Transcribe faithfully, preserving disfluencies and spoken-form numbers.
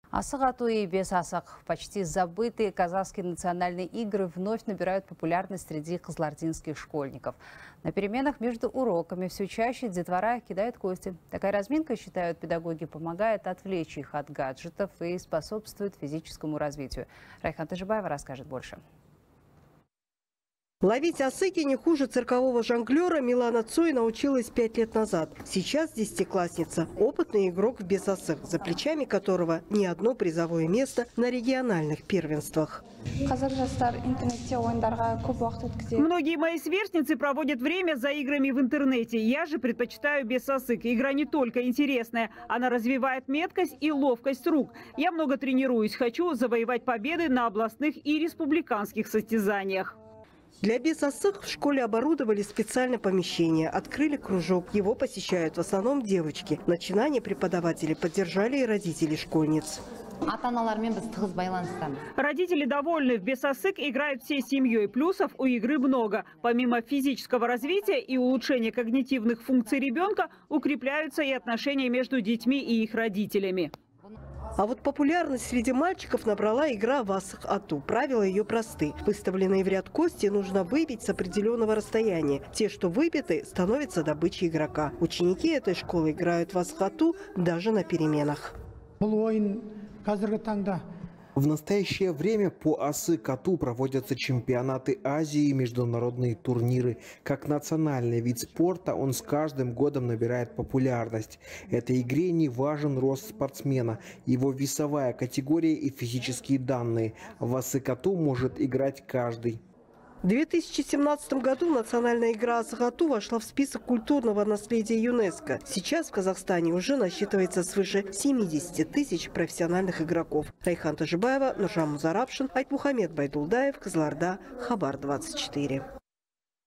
Асық ату и без асық. Почти забытые казахские национальные игры вновь набирают популярность среди кызылординских школьников. На переменах между уроками все чаще детвора кидает кости. Такая разминка, считают педагоги, помогает отвлечь их от гаджетов и способствует физическому развитию. Райхан Тажибаева расскажет больше. Ловить асыки не хуже циркового жонглера Милана Цой научилась пять лет назад. Сейчас десятиклассница – опытный игрок в бесасык, за плечами которого не одно призовое место на региональных первенствах. Многие мои сверстницы проводят время за играми в интернете. Я же предпочитаю бесасык. Игра не только интересная, она развивает меткость и ловкость рук. Я много тренируюсь, хочу завоевать победы на областных и республиканских состязаниях. Для бесасык в школе оборудовали специальное помещение, открыли кружок. Его посещают в основном девочки. Начинание преподавателей поддержали и родители школьниц. Родители довольны. В бесасык играют всей семьей. Плюсов у игры много. Помимо физического развития и улучшения когнитивных функций ребенка, укрепляются и отношения между детьми и их родителями. А вот популярность среди мальчиков набрала игра в асық ату. Правила ее просты. Выставленные в ряд кости нужно выбить с определенного расстояния. Те, что выбиты, становятся добычей игрока. Ученики этой школы играют в асық ату даже на переменах. В настоящее время по асык ату проводятся чемпионаты Азии и международные турниры. Как национальный вид спорта он с каждым годом набирает популярность. Этой игре не важен рост спортсмена, его весовая категория и физические данные. В асык ату может играть каждый. В две тысячи семнадцатом году национальная игра асық ату вошла в список культурного наследия ЮНЕСКО. Сейчас в Казахстане уже насчитывается свыше семидесяти тысяч профессиональных игроков. Райхан Тажибаева, Нуржан Музарапшин, Айтмухамед Байдулдаев, Кызылорда, Хабар двадцать четыре.